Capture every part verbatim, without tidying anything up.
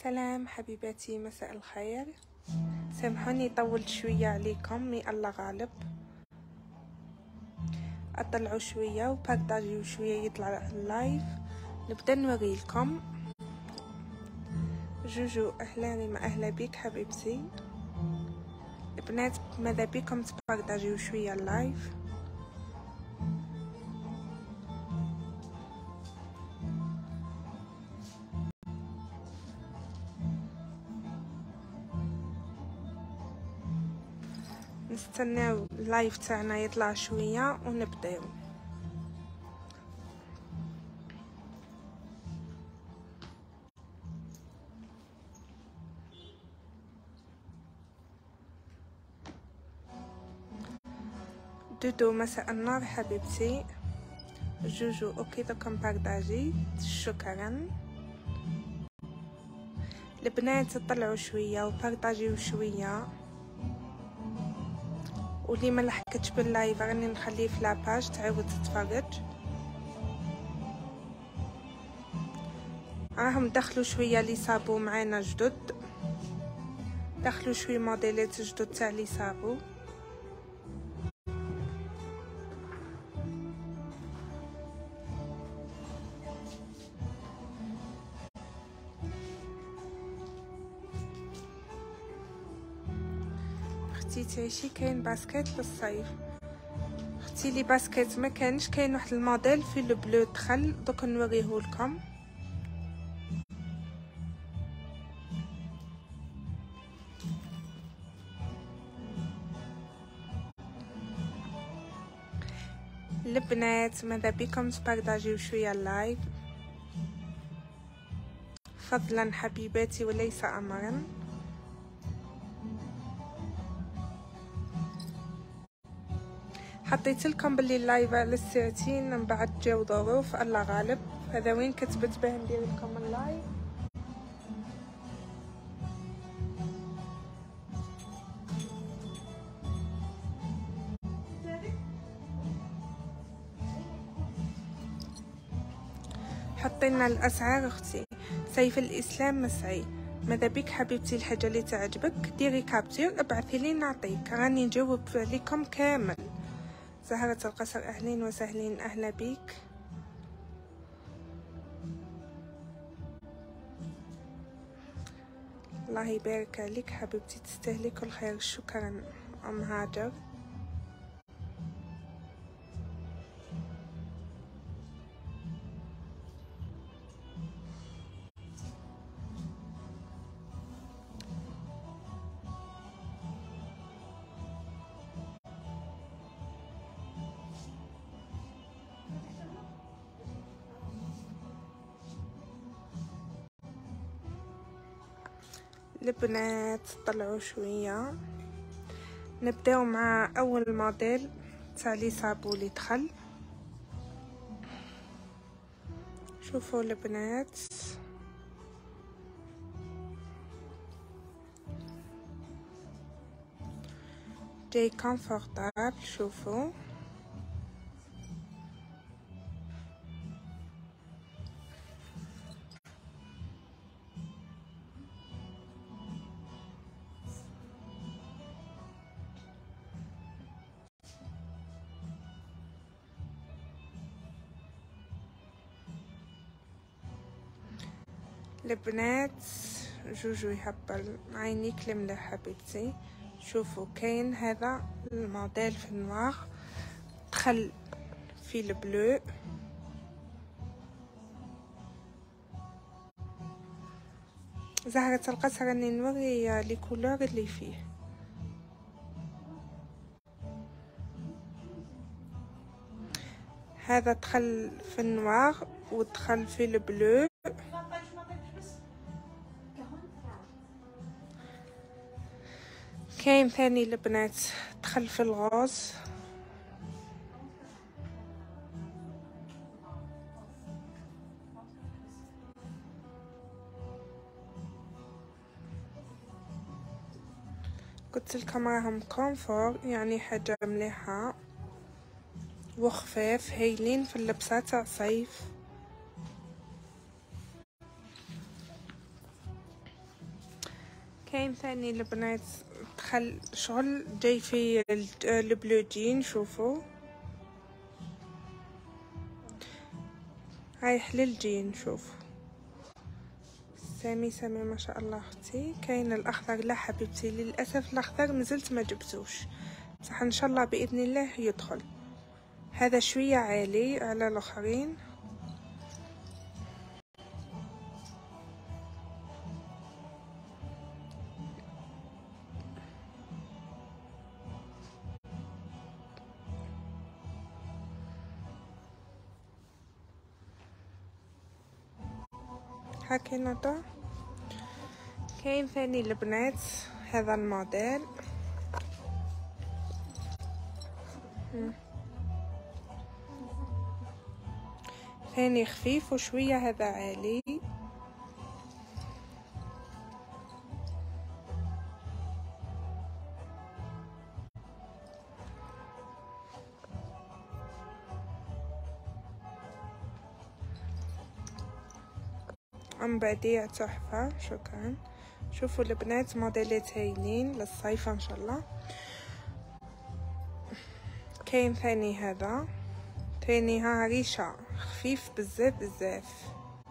سلام حبيباتي، مساء الخير. سامحوني طولت شوية عليكم، مي الله غالب. اطلعوا شوية وبارطاجيو شوية يطلع اللايف. نبدا نوريلكم. جوجو اهلا ريما، اهلا بيك حبيبتي. البنات ماذا بيكم تبارطاجيو شوية اللايف؟ نستناو اللايف تاعنا يطلع شوية ونبداو. دودو مساء النور حبيبتي. جوجو اوكي دوكم بارطاجي، شكرا. البنات طلعوا شويه وبارطاجيو شويه، واللي ما لحقتش باللايف راني نخليه في لاباج تعاود تتفرج. راهم دخلوا شويه لي صابو معانا جدد، دخلوا شويه موديلات جدد تاع لي صابو. اختي تعيشي كاين باسكيت للصيف؟ اختي لي باسكيت ما كانش، كاين واحد الموديل في لو بلو دخل دوك نوريه لكم. البنات ماذا بكم تبارطاجيو شويه اللايف فضلا حبيباتي وليس امرا. حطيت لكم باللي اللايف على الساعتين من بعد جاو ظروف الله غالب. هذا وين كتبت باه ندير لكم اللايف. حطينا الاسعار اختي. سيف الاسلام مسعي، ماذا بك حبيبتي؟ الحاجه اللي تعجبك ديري كابتور ابعثي لي نعطيك، راني نجاوب عليكم كامل. زهرة القصر اهلين وسهلين، اهلا بيك. الله يبارك عليك حبيبتي، تستاهلي كل خير. شكرا ام هاجر. البنات طلعوا شويه. نبداو مع اول موديل تاع لي صابو اللي دخل. شوفوا البنات، جاي كونفورتابل. شوفوا البنات. جوجو يهبل عينيك المليح حبيبتي. شوفوا كاين هذا الموديل في النوار دخل في البلو. زهرة القصر راني نوري لي كولور اللي فيه. هذا دخل في النوار ودخل في البلو. كاين ثاني البنات دخل في الغوز. قلت لكم راهم كونفور، يعني حاجه مليحه وخفاف هايلين في اللبسه تاع صيف. كاين ثاني البنات دخل شغل جاي في البلو جين، شوفوا رايح للجين، شوفوا سامي سامي ما شاء الله اختي. كاين الاخضر، لا حبيبتي للاسف الاخضر مازلت ما جبتوش، بصح ان شاء الله باذن الله يدخل. هذا شويه عالي على الاخرين. هاكي نطا. كاين ثاني البنات هذا الموديل ثاني خفيف وشويه هذا عالي. ام بديع تحفه. شكرا. شوفوا البنات موديلات هايلين للصيف ان شاء الله. كاين ثاني هذا ثاني ها ريشه خفيف بزاف بزاف.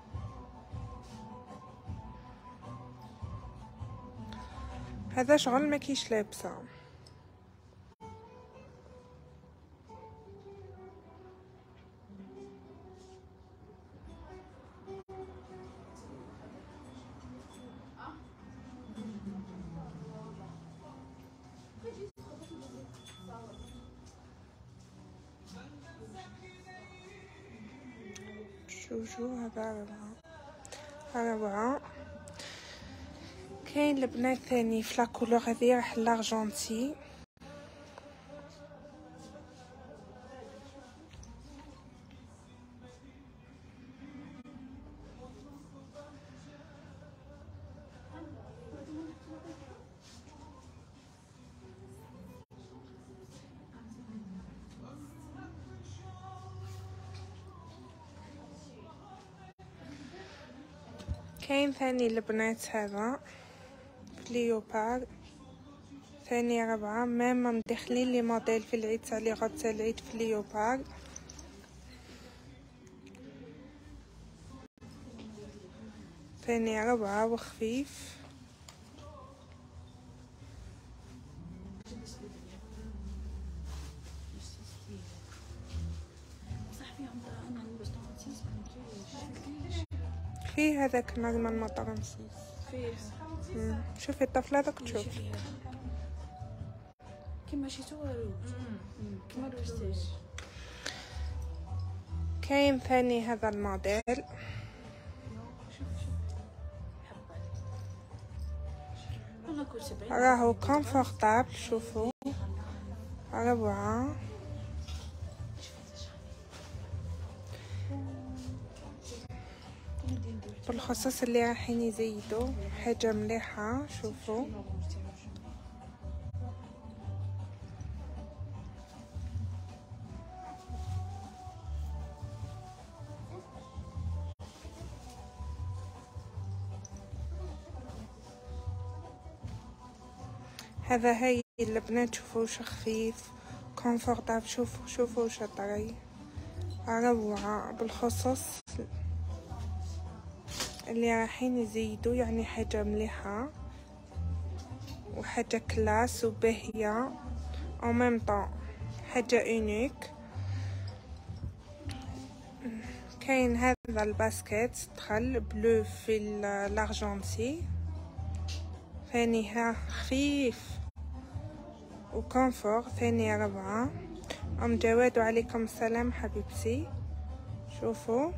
هذا شغل ما كيش لابسه. شوفوا هذا ربعة ربعة. كاين البنات ثاني في لاكولور هذه راح لارجونتي. كاين ثاني البنات هذا فليوبار ثاني ربعة. ميم مدخلين لي موديل في العيد تاع لي غوب تاع العيد فليوبار. ثاني ربعة وخفيف. فيه هذاك مرمى المطر نسيت فيه. شوفي الطفله هذاك تشوف كيما شيتو كيما روجتيش. كاين ثاني هذا الموديل راهو كونفورتابل. شوفوا ربعة. بالخصوص اللي رايحين يزيدوا حاجه مليحه. شوفوا هذا هاي البنات. شوفوا وش خفيف كونفورتابل. شوفوا شوفوا وش طري روعه. بالخصوص اللي رايحين يزيدوا يعني حاجه مليحه وحاجه كلاس وباهيه او ميم طون حاجه اونيك. كاين هذا الباسكيت دخل بلو في الارجنتي ثاني ها خفيف وكونفور. ثاني ربعة. ام جواد وعليكم السلام حبيبتي. شوفوا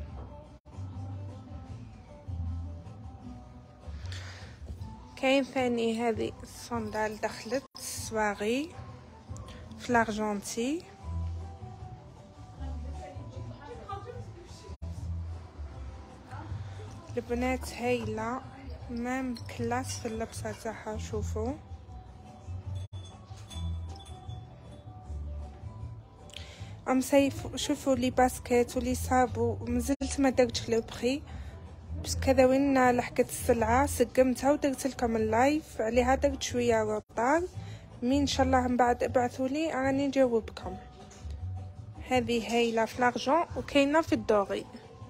كاين ثاني هذه الصندال دخلت سواغي في الارجنتي. البنات هايله مام كلاس في اللبسه تاعها. شوفوا ام سيف. شوفوا لي باسكيت ولي صابو مازلت ما درتش لو بري بس كذا وين لحقت السلعة سقمتها ودرت لكم اللايف عليها، درت شوية روطار مين ان شاء الله من بعد ابعثوا لي راني نجاوبكم. هذه هايله في لارجون وكاينه في الدوري.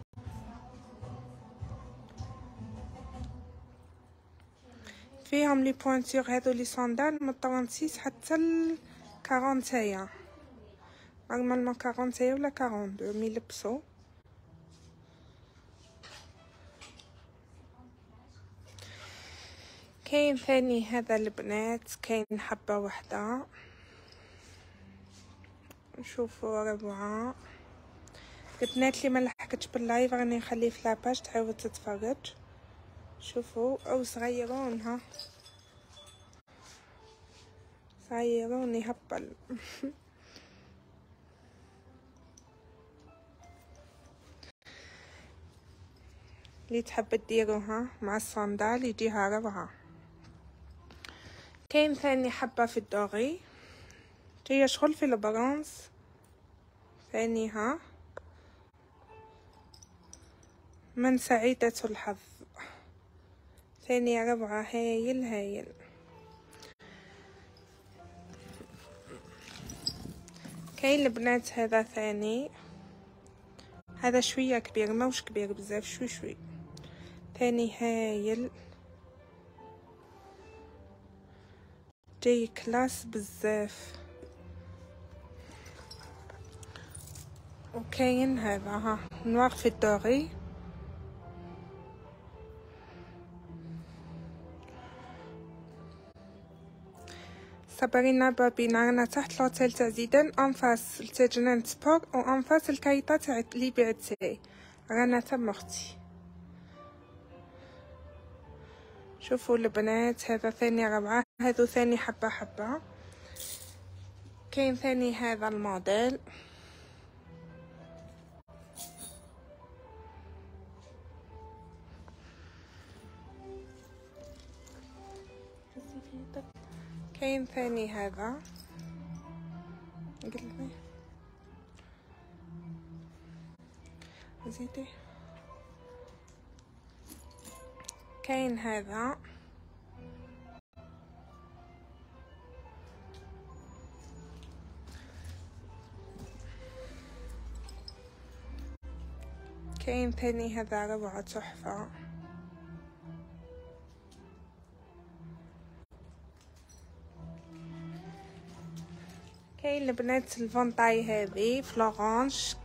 فيهم لي بوانتور هذو لي صندال من ستة وثلاثين حتى ل أربعين تايا، نورمالمون أربعين تايا ولا اثنين وأربعين مي لبسو. كاين ثاني هذا البنات، كاين حبه وحده، نشوفوا ربعه. البنات اللي ما لحقتش باللايف راني نخليه في لاباج تعاود تتفرج. شوفوا او صغيرون، ها صغيرون يهبل. اللي تحب ديروها مع الصندال يجيها روعه. كاين ثاني حبه في الدوري جايه شغل في البرونز ثاني، ها من سعيدة الحظ ثاني ربعة، هايل هايل. كاين البنات هذا ثاني، هذا شوية كبير موش كبير بزاف، شوي شوي ثاني هايل، جاي كلاس بزاف. وكاين هذا ها نوار في الدوري، صبرينا بابينا. رانا تحت لوتيل تاع زيدان انفاس تاع جنان سبور وانفاس الكايطه تاع لي بيعتي، رانا تم اختي. شوفوا البنات هذا ثاني ربعه، هذو ثاني حبه حبه. كاين ثاني هذا الموديل، كاين ثاني هذا قلبي زيدي. كاين هذا كاين ثاني هذا روعة تحفة. كاين البنات الفونطاي هذه فلورانش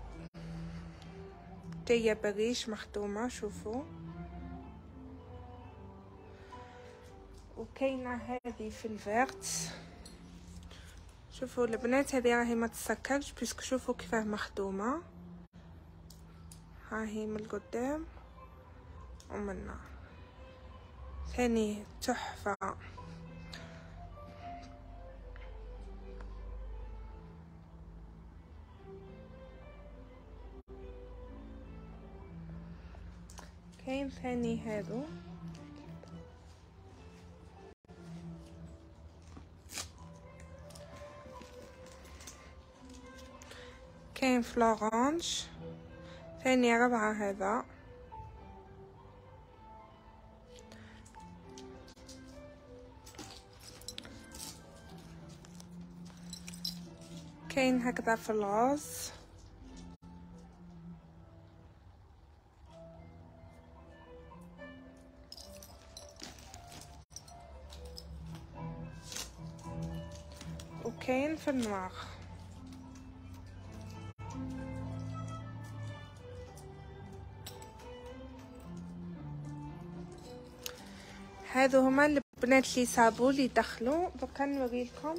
جايه بريش مخدومه، شوفوا. وكاينه هذه في الفيرت، شوفوا البنات هذه راهي ما تسكرش بيسك، شوفوا كيفاه مخدومه، ها هي من القدام ومنا ثاني تحفه. كاين ثاني هادو كاين فلورانش ثاني ربعة، هذا كاين هكذا في الغاز، وكاين في النوار. هادو هما البنات اللي صابوا اللي دخلوا. دوكا نوريلكم،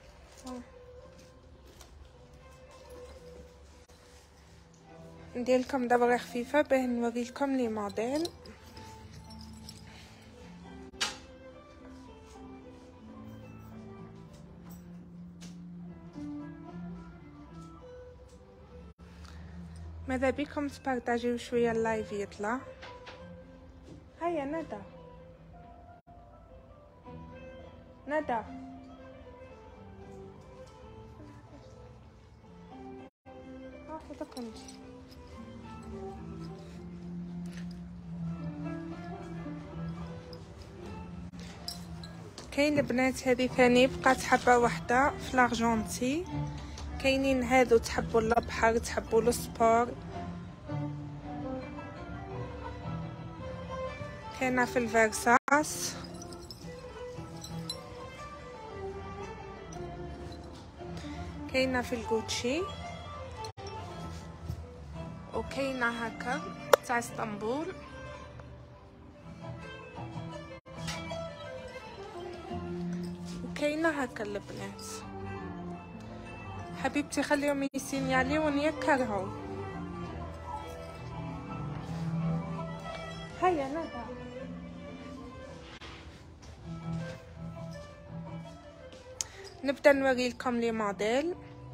ندير لكم دبره خفيفه باه نوريلكم لي موديل. ماذا بكم تبارطاجيو شويه اللايف يطلع. هيا ندى ندى ها خذكم. كاين البنات هذه ثاني بقات حبه واحده في لارجونتي. كاينين هادو تحبوا البحر تحبوا السبور، كاينه في الفيرساس، كاينه في الغوتشي، وكاينه هكا تاع اسطنبول، وكاينه هكا البنات. حبيبتي خليهم يسينياليون يكرهوا. هيا ندى نبدا نوري لكم لي موديل.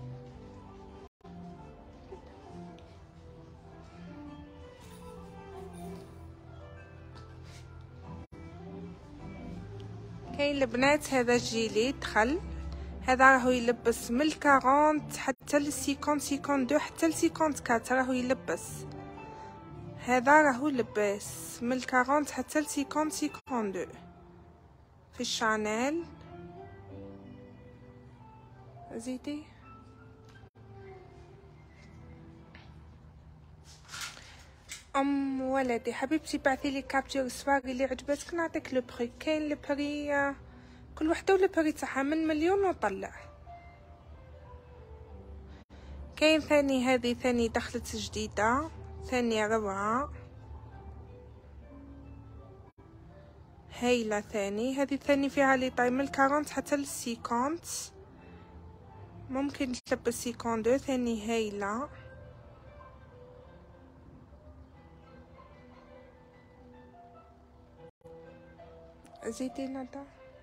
كاين البنات هذا جيلي دخل، هذا راهو يلبس من الكارونت حتى للسيكونت سيكونت دو حتى لسيكونت كات راهو يلبس. هذا راهو لباس من الكارونت حتى لسيكونت سيكونت دو في الشانيل. زيدي ام ولدي حبيبتي بعثي لي كابتور الصواري اللي عجبتك نعطيك لو بري. كاين لو بري كل وحده ولا بري تاعها من مليون وطلع. كاين ثاني هذه ثاني دخلت جديده ثاني روعه هايله. ثاني هذه ثاني فيها لي طاي من الكارونت حتى للسيكونت، ممكن تلبس سيكون دو. ثاني هايله زيدي ندى.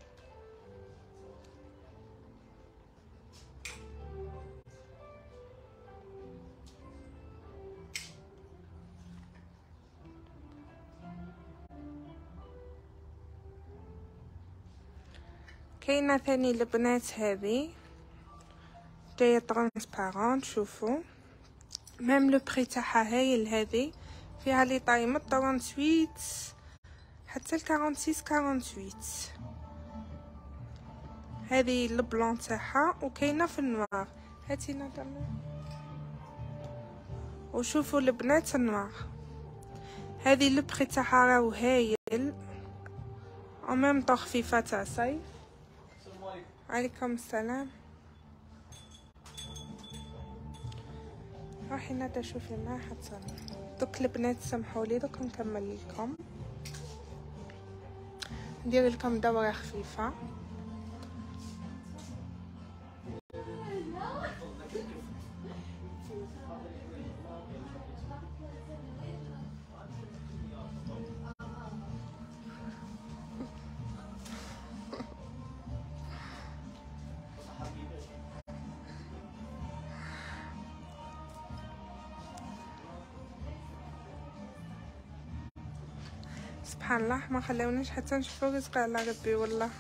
كاينه ثاني البنات هذه جايه ترانسبارونت، شوفوا ميم لو بري تاعها هايل. هذه فيها لي طاي من ثمانية وثمانين حتى ل ستة وأربعين ثمانية وأربعين. هذه البلون تاعها وكاينه في النوار. هاتي ندى. وشوفوا البنات النوار هذه لو بري تاعها راهو هايل او ميم طو خفيفه تاع صيف. عليكم السلام. راحي ندى شوفي ما حتى دوك البنات سمحولي دوك نكمل لكم ندير لكم دوره خفيفه. سبحان الله ما خلونيش حتى نشوفوا رزق على ربي. والله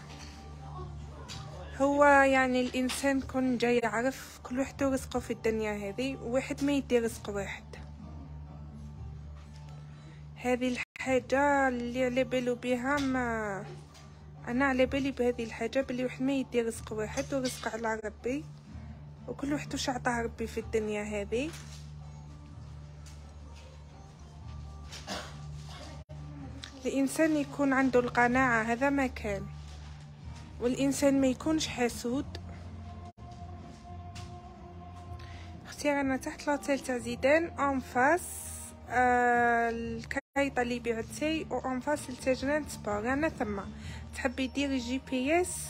هو يعني الانسان كون جاي يعرف كل واحد رزقه في الدنيا هذه، وواحد ما يدي رزق واحد. هذه الحاجه اللي على بالو بها، ما انا على بالي بهذه الحاجه بلي واحد ما يدي رزق واحد ورزق على ربي، وكل واحد واش عطاه ربي في الدنيا هذه. الانسان يكون عنده القناعه هذا ما كان، والانسان ما يكونش حسود. اختي رانا تحت لاوتيل تاع زيدان اون فاس آه الكايطه اللي بيعتي و اون فاس التجنان سبور. انا ثم تحبي ديري جي بي اس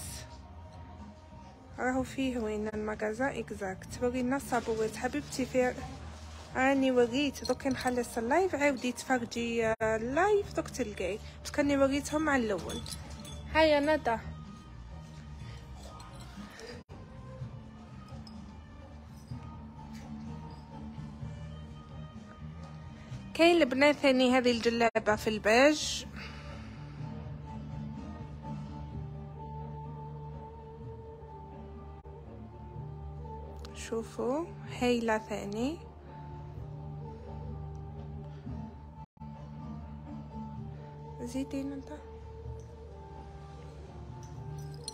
راهو فيه وين المغازا اكزاكت. ورينا الصابوات حبيبتي في راني وريت دوك نخلص اللايف عاودي تفرجي اللايف دوك تلقاي، بس كاني وريتهم على الاول. هيا ندى. كاين البنات ثاني هذه الجلابه في الباج، شوفوا هايله ثاني. زيدي ندى.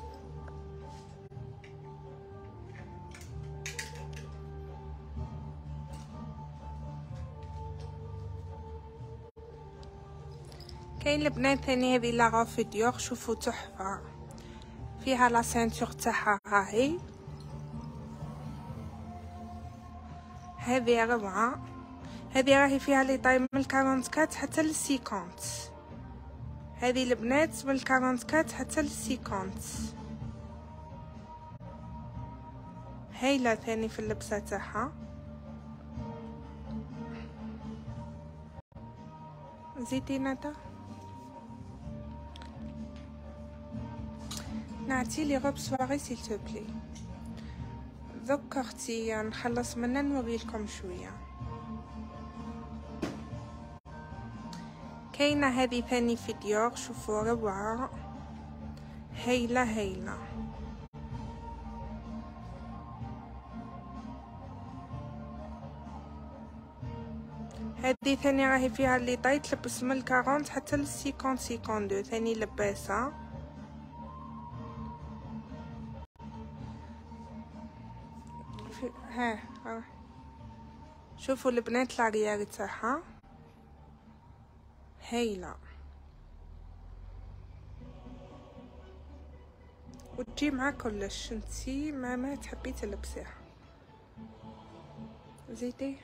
كاين البنات ثاني هذه لا غوف ديور، شوفوا تحفه، فيها لا سانتور تاعها راهي، هذه روعه. هذه راهي فيها لي طاي من أربعين حتى ل خمسين. هذه البنات من أربعين حتى ل خمسين. هايله ثاني في اللبسه تاعها. زيدي ندى. نعطي لي غوب سواري سيل تو بلي. دوك اختي نخلص منها نوريلكم شويه. كاينه هذه ثاني في ديور، شوفوا روعه، هايله هايله. هذه ثاني راهي فيها اللي طاي تلبس من أربعين حتى ل خمسين خمسة وخمسين ثاني لباسه. ها شوفوا البنات العريار تاعها هايله، وتجي مع كلش انتي ما ما تحبي تلبسيها. زيدي.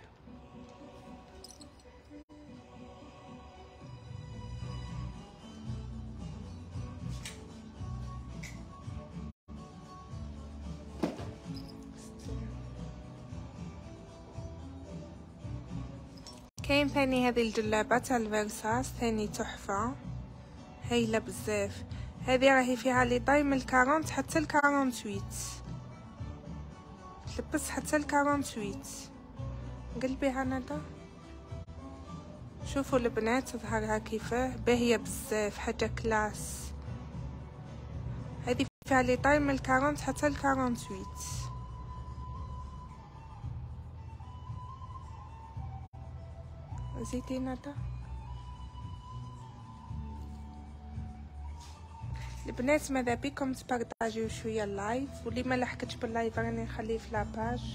كاين ثاني هذه الجلابه تاع الفيرساس ثاني تحفه، هايله بزاف. هذه راهي فيها لي طاي من أربعين حتى ل ثمانية وأربعين، تلبس حتى ل ثمانية وأربعين. قلبيها ندى. شوفوا البنات ظهرها كيفاه باهيه بزاف، حاجه كلاس. هذه فيها لي طاي من أربعين حتى ل ثمانية وأربعين. زيدي ندى. البنات ماذا بكم تبارطاجيو شويه اللايف، واللي ما لحقتش باللايف راني نخليه في لاباج.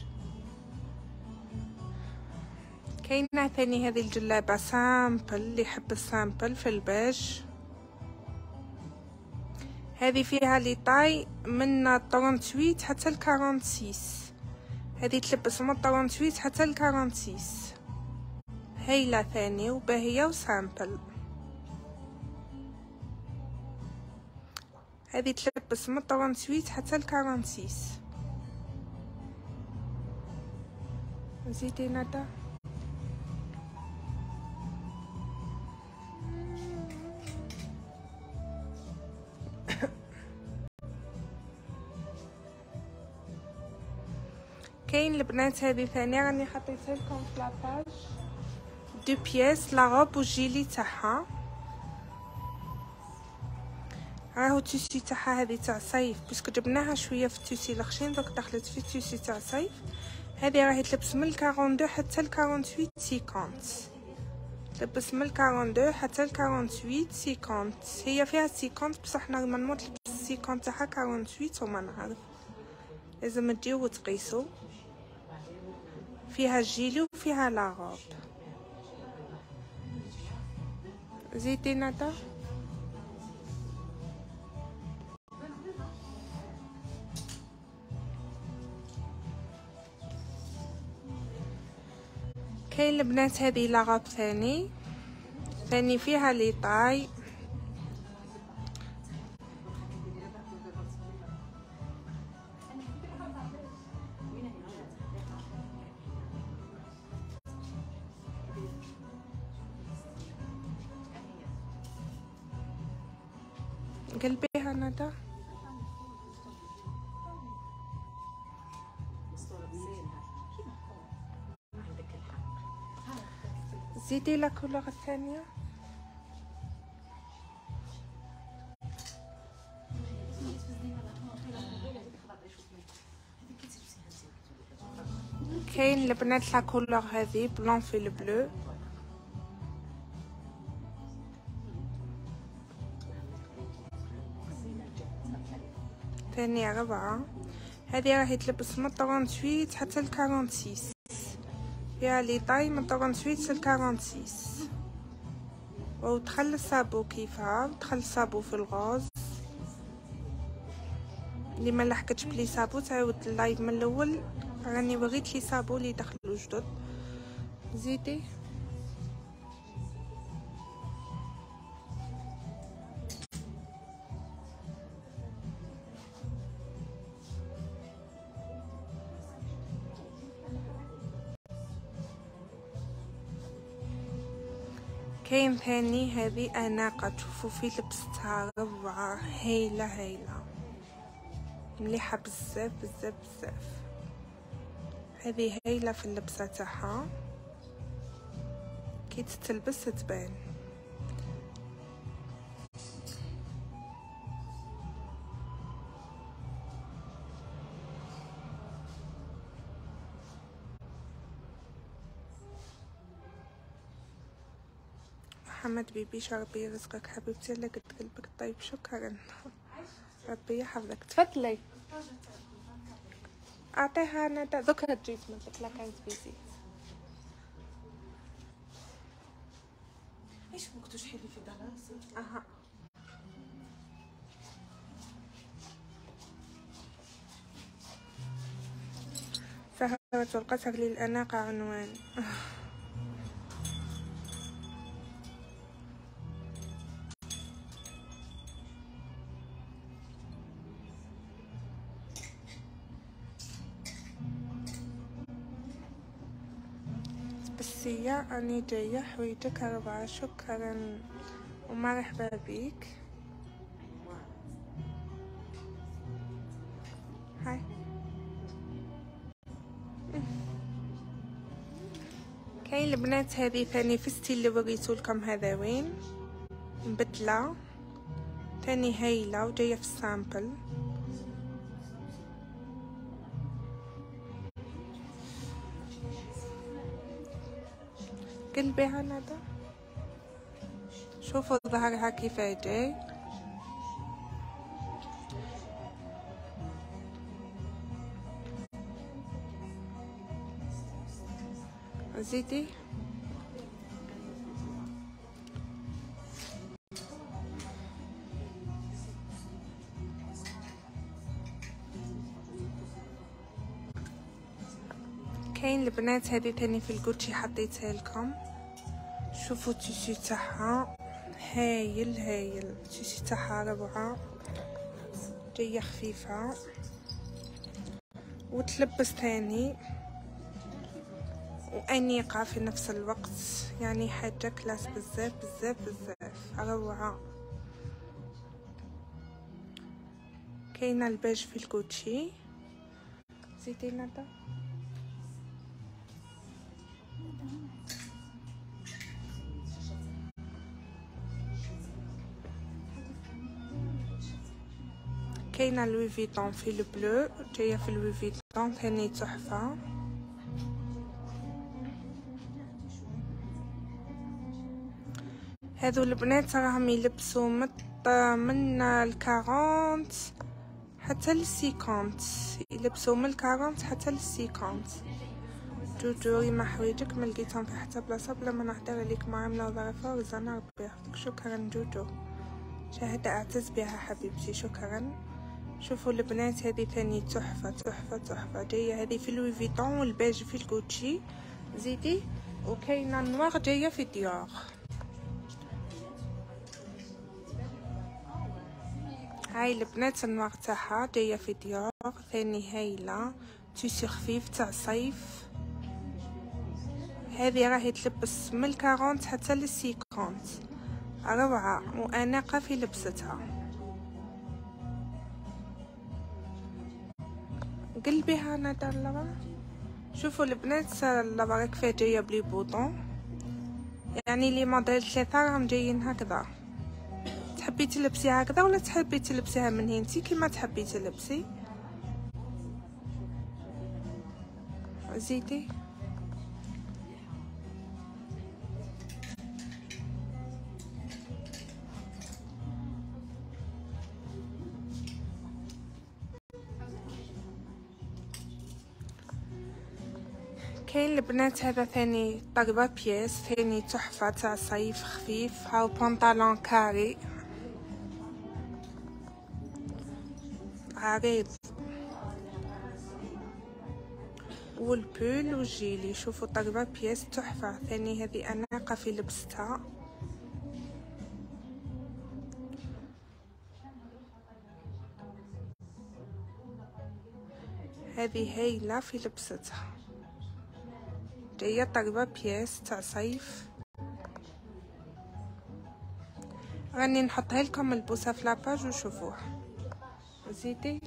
كاينه ثاني هذه الجلابه سامبل، اللي يحب السامبل في البيج. هذه فيها لي طاي من ثمانية وثلاثين حتى ل ستة وأربعين. هذه تلبس من ثمانية وثلاثين حتى ل ستة وأربعين. هايله ثاني وباهيه وسامبل. هذه تلبس من ثمانية وثلاثين حتى ل ستة وأربعين. زيدي ندى. كاين البنات هذه ثاني راني حطيتها لكم في لاباج، دو بياس لا روب والجيلي تاعها. راهو التيسي تاعها هذه تاع صيف، باسكو جبناها شويه في التيسي الخشين، دوك دخلت في التيسي تاع صيف. هذه راهي تلبس من اثنين وأربعين حتى ل ثمانية وأربعين خمسين. تلبس من اثنين وأربعين حتى ل ثمانية وأربعين خمسين. هي فيها خمسين بصح نورمالمون تلبس خمسين تاعها ثمانية وأربعين وما نعرف، لازم تجيو وتقيسوا. فيها الجيلي وفيها لا روب. زيدي ندى. كاين البنات هذه لا روب ثاني ثاني فيها لي طاي. قلبيها ندى. زيدي لا كولور الثانية. كاين البنات لا كولور هذه بلون في البلو. ثانية ربعة. هذه راهي تلبس من ثمانية وثلاثين حتى ل ستة وأربعين. فيها لي طاي من ثمانية وثلاثين حتى ل ستة وأربعين. ودخل الصابو كيفها، دخل الصابو في الغوز. اللي ما لحقتش بلي صابو تعاود اللايف من الاول، راني بغيت لي صابو اللي دخلوا جدد. زيدي كاين ثاني هذه اناقه، تشوفوا في لبستها روعه، هايله هايله مليحه بزاف بزاف بزاف. هذه هايله في اللبسه تاعها، كي تتلبس تبان. محمد بيبيش ربي يرزقك حبيبتي، الله قد قلبك طيب، شكرا ربي يحفظك. تفضلي اعطيها ندى ذكرى تجي تمدلك، لا كانت بيزي. ايش وقتو شحال في دار اها سهرة القصر للأناقة عنوان. بس يا أني جاية حويجك أربعة، شكرا ومرحبا بيك. هاي كاين البنات هذه ثاني في ستيل اللي وريتولكم، هذا وين بدلة تاني هايلة وجاية في السامبل. قلبيها ندى، شوفوا ظهرها كيف جاي. زيدي كاين البنات هذه تاني في الكوتشي حطيتها لكم، شوفوا التيشي تاعها هايل هايل، التيشي تاعها روعه، جايه خفيفه وتلبس تاني وانيقه في نفس الوقت، يعني حاجه كلاس بزاف بزاف بزاف روعه. كاينه البيج في الكوتشي. زيدي ندى كاينه لوي فيتون في البلو، جايه في لوي فيتون ثاني تحفه. هذو البنات راهم يلبسوا مت من الكارونت حتى للسيكونت، يلبسوا من الكارونت حتى للسيكونت. جوجو ما حوايجك ما لقيتهم في حتى بلاصه بلا ما نهدر عليك معامله ظريفه وزنا ربي يحفظك. شكرا جوجو، شاهدة اعتز بها حبيبتي، شكرا. شوفوا البنات هذه ثاني تحفه تحفه تحفه، جايه هذه في لوي فيتون والبيج في الكوتشي. زيدي وكاينه نوار جايه في ديور. هاي البنات النوار تاعها جايه في ديور ثاني هايله، تيشي خفيف تاع صيف. هذه راهي تلبس من الكارونت حتى للسيكونت، روعه واناقه في لبستها. قلبيها ندى اللبا. شوفوا البنات اللبا كيف جايه بلي بوطون، يعني لي موديل ثلاثه راهم جايين هكذا. تحبي تلبسيها هكذا ولا تحبي تلبسيها من هنا كيما تحبي تلبسي. زيدي كاين البنات هذا ثاني طقبة بياس ثاني تحفة تاع صيف خفيف. هاو بنطلون كاري عريض والبول والجيلي. شوفوا طقبة بياس تحفة ثاني. هذه اناقة في لبستها. هذه هايلة في لبستها. جايه طقبة بياس تاع صيف. راني نحطها لكم البوسه في لاباج وشوفوها. زيدي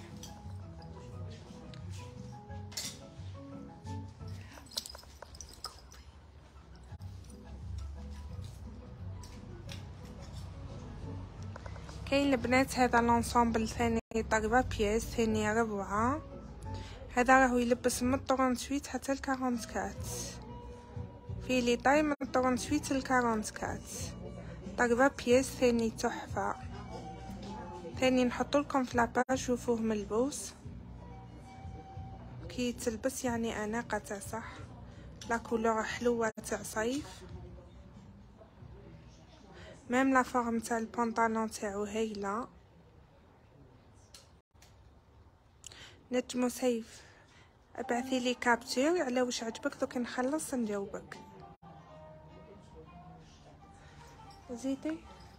كاين البنات هذا لونسومبل ثاني طقبة بياس ثاني ربعة. هذا راهو يلبس من ثمانية وثلاثين حتى ل أربعة وأربعين. في لي طاي من ثمانية وثلاثين ل أربعة وأربعين. طقبة بياس ثاني تحفة. ثاني نحط لكم في لاباج شوفوه ملبوس كي تلبس يعني اناقه تاع صح. لا كولور حلوه تاع صيف. ميم لا فورم تاع البنطلون تاعو هايله. نجمو سيف ابعثي لي كابتور على واش عجبك دوك نخلص نجاوبك. زيدي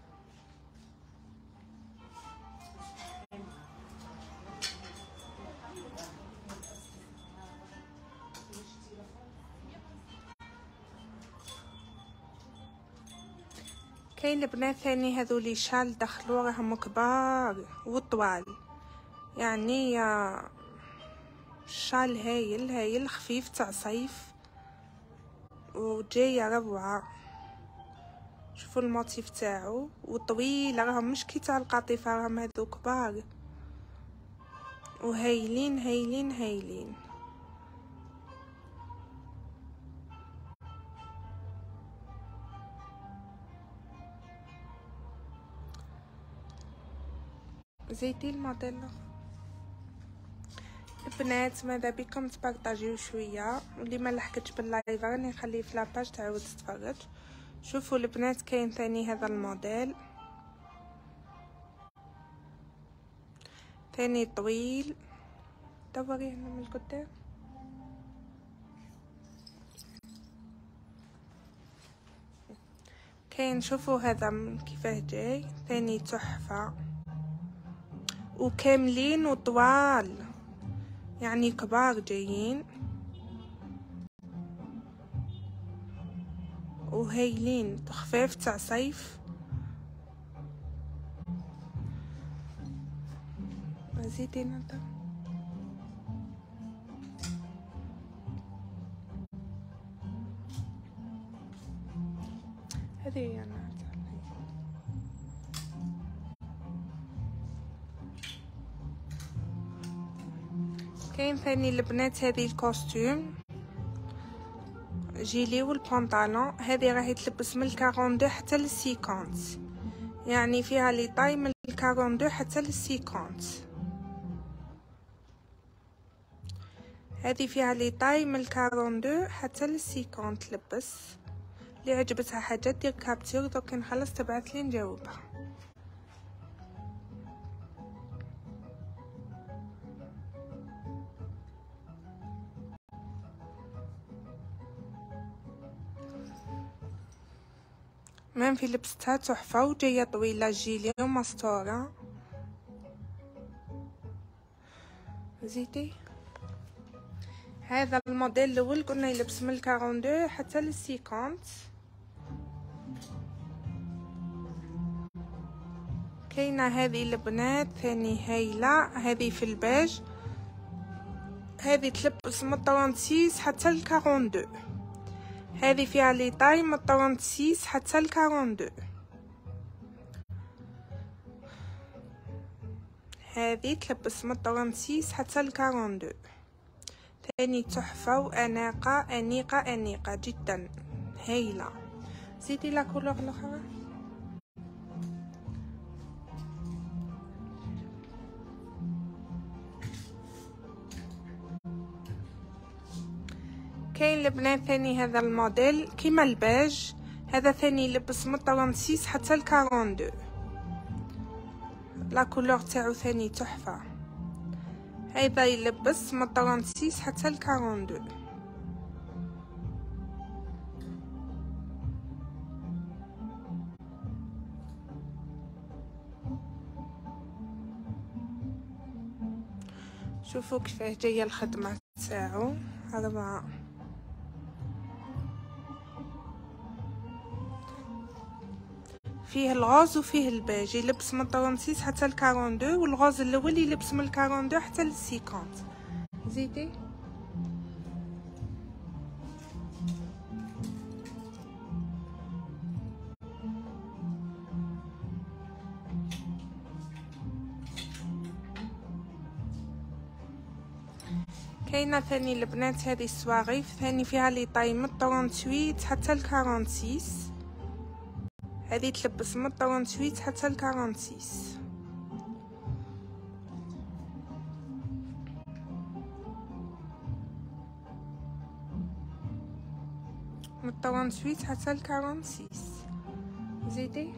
كاين البنات ثاني هذولي شال دخلوا راهم كبار وطوال يعني شال هايل هايل خفيف تاع صيف وجايه روعه. شوفوا الموتيف تاعو وطويل راهم مش كي تاع القطيفه راهم هذو كبار وهايلين هايلين هايلين. زيتي الموديل البنات. ماذا بكم تبارطاجيو شويه واللي ما لحقتش باللايف راني نخليه في لاباج تعاود تتفرج. شوفوا البنات كاين ثاني هذا الموديل ثاني طويل. دوري هنا من القدام. كاين شوفوا هذا كيفاه جاي ثاني تحفه وكاملين وطوال يعني كبار جايين وهايلين خفاف تاع صيف. زيدي نتا هذه انا كاين ثاني البنات هذه الكوستيم جيلي والبنطلون. هذه راهي تلبس من أربعين واحد حتى ل خمسين يعني فيها لي طاي من أربعين واحد حتى ل خمسين. هذه فيها لي طاي من أربعين واحد حتى ل خمسين تلبس. اللي عجبتها حاجه دير كابتور دوك نخلص تبعث لي نجاوبها. ميم في لبستها تحفه وجايه طويله جيلي ومستوره. زيدي هذا الموديل الاول قلنا يلبس من أربعين واحد حتى ل خمسين. كاينه هذه البنات ثاني هايله. هذه في البيج. هذه تلبس من ستة وثمانين حتى ل اثنين وأربعين. هذه فيها لي طاي من ستة وثمانين حتى ل اثنين وأربعين. هذه تلبس من ستة وثمانين حتى ل اثنين وأربعين. ثاني تحفه واناقه انيقه انيقه جدا هايله. زيدي لا كولور الاخرى. كاين البنات ثاني هذا الموديل كيما الباج، هذا ثاني يلبس من ستة وثلاثين حتى ل اثنين وأربعين. لا كولور تاعو ثاني تحفه. هذا يلبس من ستة وثلاثين حتى ل اثنين وأربعين. شوفوا كيفاه جايه الخدمه تاعو. هذا فيه الغاز وفيه الباج، يلبس من ستة وثلاثين حتى ل اثنين وأربعين، والغاز الاول يلبس من اثنين وأربعين حتى ل خمسين. زيدي كاينه ثاني البنات هذه السواغيف ثاني فيها لي طاي من ثمانية وثمانين حتى ل ستة وأربعين. هذه تلبس من ثمانية وثمانين حتى ل ستة وأربعين. من ثمانية وثمانين حتى ل ستة وأربعين. زيدي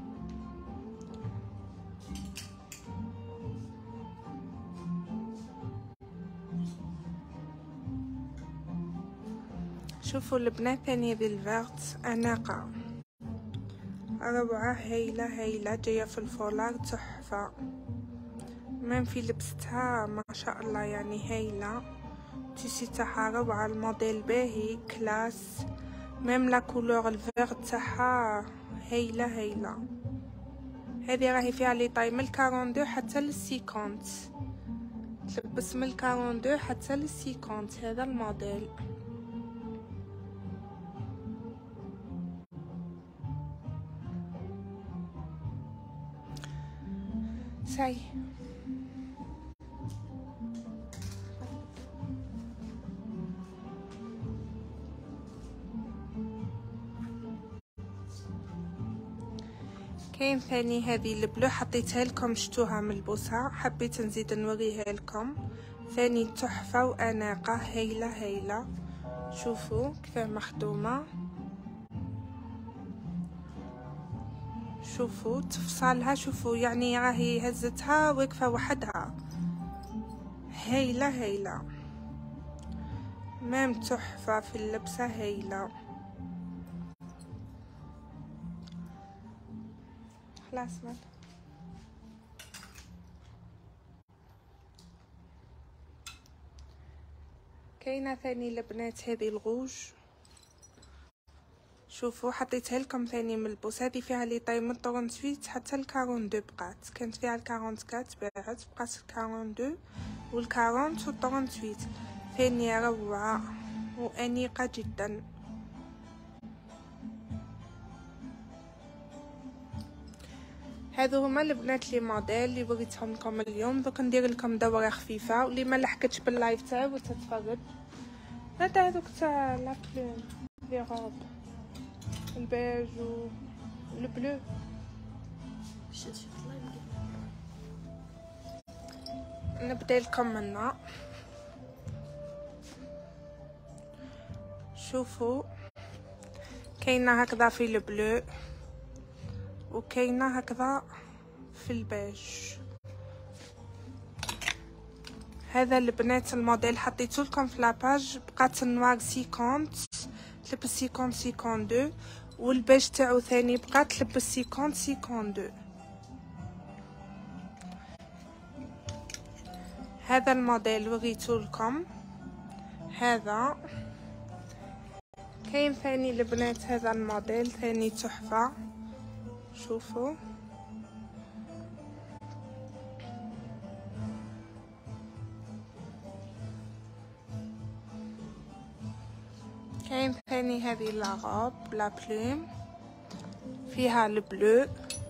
شوفوا البنات ثاني هذه الفيرت اناقه روعه هايله هايله، جايه في الفولار تحفه. ميم في لبستها ما شاء الله يعني هايله. تيسي تاعها روعه، الموديل باهي كلاس. ميم لا كولور الفيرت تاعها هايله هايله. هذه راهي فيها لي طاي من اثنين وأربعين حتى ل خمسين. تلبس من اثنين وأربعين حتى ل خمسين. هذا الموديل ساي. كاين ثاني هذه البلو حطيتها لكم شتوها ملبوسه، حبيت نزيد نوريها لكم. ثاني تحفه واناقه هايله هايله. شوفوا كيف مخدومه، شوفوا تفصالها، شوفوا يعني راهي هزتها واقفه وحدها. هايله هايله مام تحفه في اللبسه هايله. خلاص مال كاينه ثاني البنات هذه الغوج. شوفوا حطيتها لكم ثاني ملبوس. هذه فيها لي طاي من ثمانية وثمانين حتى ل اثنين وأربعين. بقات كانت فيها ال أربعة وأربعين باعت، بقات ال اثنين وأربعين وال أربعين و ثمانية وثمانين. ثانيه روعه وانيقه جدا. هذو هما البنات لي موديل اللي بغيتهم لكم اليوم. دوك ندير لكم دوره خفيفه، واللي ما لحقتش باللايف تاعو تتفرج. هذا هذوك تاع لا بلوم لي روب البيج و البلو. نبدا لكم منا. شوفوا كاينه هكذا في البلو وكاينه هكذا في البيج. هذا البنات الموديل حطيته لكم في لاباج. بقات النوار خمسين تلبس خمسين اثنين وخمسين، والبيج تاعو ثاني بقات تلبس خمسين اثنين وخمسين. هذا الموديل وريته لكم. هذا كاين ثاني البنات هذا الموديل ثاني تحفه. شوفوا كاين ثاني هذه لا روب لا بلوم فيها البلو.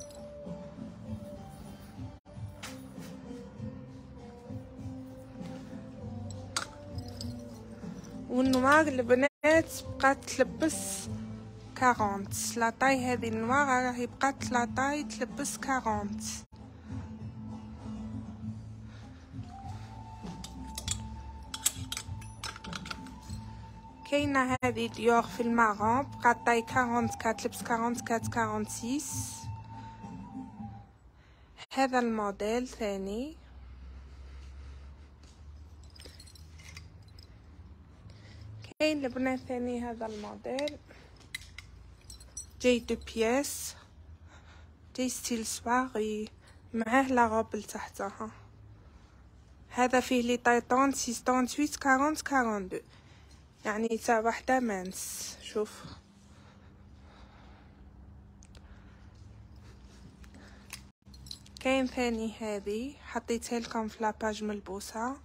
والنوار البنات بقات تلبس أربعين. لاطاي هذه النوار راهي بقات لاطاي تلبس أربعين. كاينه هذه ديور في الماغون بقات طاي أربعة وأربعين لبس أربعة وأربعين ستة وستين. هذا الموديل ثاني. كاين البنات ثاني هذا الموديل جاي دو بياس، جاي ستيل سواغي معاه لا غوب لتحتها. هذا فيه لي طايطون ستة ثمانية أربعين أربعين اثنين، يعني تاع وحده مانس. شوف كاين ثاني هذه حطيتها لكم في لاباج ملبوسه.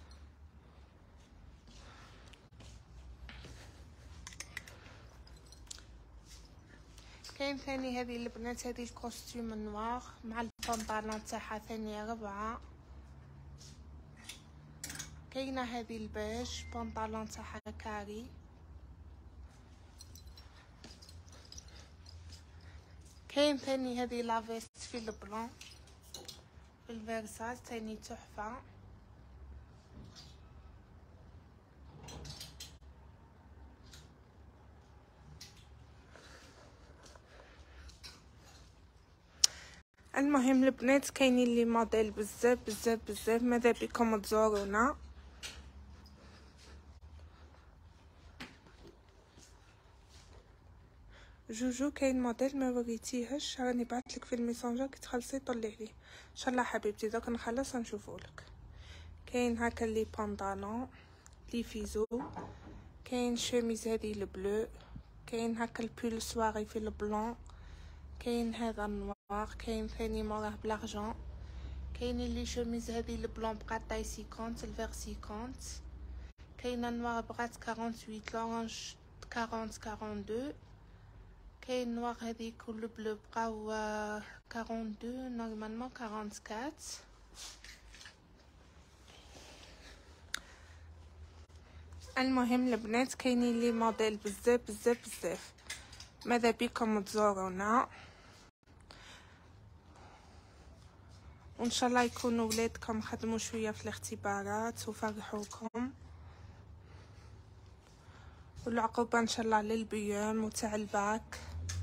كاين ثاني هذه البنات، هذه الكوستيم النوار مع البنطلون تاعها ثاني ربعة. كاينه هذه البيج بنطلون تاعها كاري. كاين ثاني هذه لافيست في البلون بالفيرساج ثاني تحفه. المهم البنات كاينين لي موديل بزاف بزاف بزاف، ماذا بكم تزورونا. جوجو كاين موديل ما وريتيهش، راني بعثلك في الميسنجر كي تخلصي طلعي لي ان شاء الله حبيبتي. دوك نخلص نشوفولك. كاين هكا لي بانطالون لي فيزو، كاين شوميز هذه البلو، كاين هكا البول سواري في البلون، كاين هذا النوار، كاين ثاني موراه بلارجون، كاين لي شوميز هذه البلون بقات طاي خمسين الفير خمسين، كاين النوار بقات ثمانية وأربعين لورانج أربعين اثنين وأربعين، كاين نوار هذيك كل بلو بقاو اثنين وأربعين نورمالمون أربعة وأربعين. المهم البنات كاينين لي موديل بزاف بزاف بزاف، ماذا بكم تزورونا وان شاء الله يكونوا ولادكم خدموا شويه في الاختبارات وفرحوكم، والعقوبه ان شاء الله للبيوم وتاع الباك.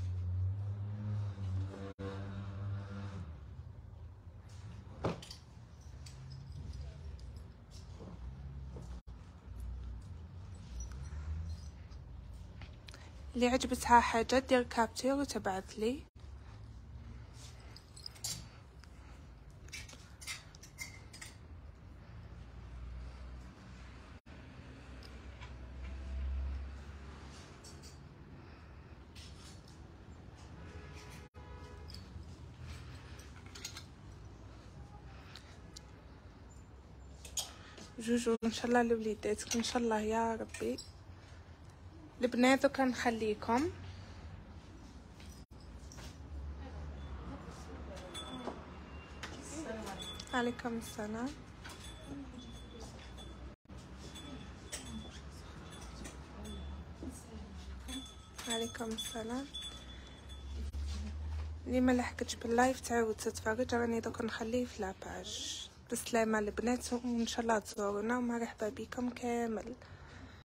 اللي عجبتها حاجه دير كابتور وتبعث لي. جوجو ان شاء الله لوليداتك ان شاء الله يا ربي. البنات كنخليكم عليكم السلام. عليكم السلام. اللي ما لحقتش باللايف تعاود تتفرج، راني دوك نخليه في لاباج. بسلامه البنات وان شاء الله تزورونا ومرحبا بكم كامل.